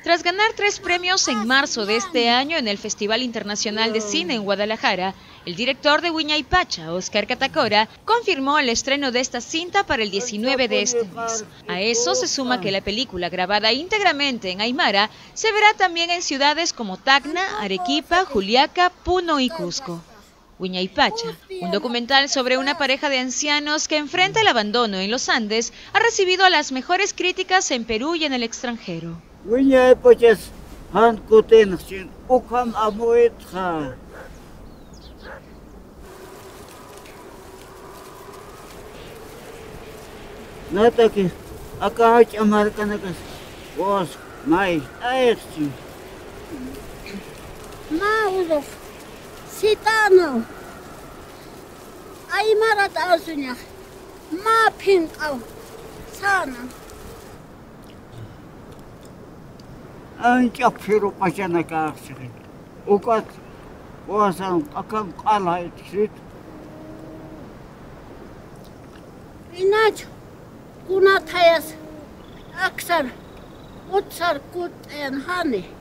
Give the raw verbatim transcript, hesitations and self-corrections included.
Tras ganar tres premios en marzo de este año en el Festival Internacional de Cine en Guadalajara, el director de Huayna Óscar Catacora, confirmó el estreno de esta cinta para el diecinueve de este mes. A eso se suma que la película, grabada íntegramente en Aymara, se verá también en ciudades como Tacna, Arequipa, Juliaca, Puno y Cusco. Huayna, un documental sobre una pareja de ancianos que enfrenta el abandono en los Andes, ha recibido las mejores críticas en Perú y en el extranjero. Nataki, acá hay amarcanakas, vos, mai, aerchi. Maudov, Sitano, Aymara Tarsunya, Ma Pinkau, Sana. Ancha pero pachana kaarchik. Ukat, wasan akan kalait sit. Inacho, Kunatayas, Aksar, Utsar Kut and Honey.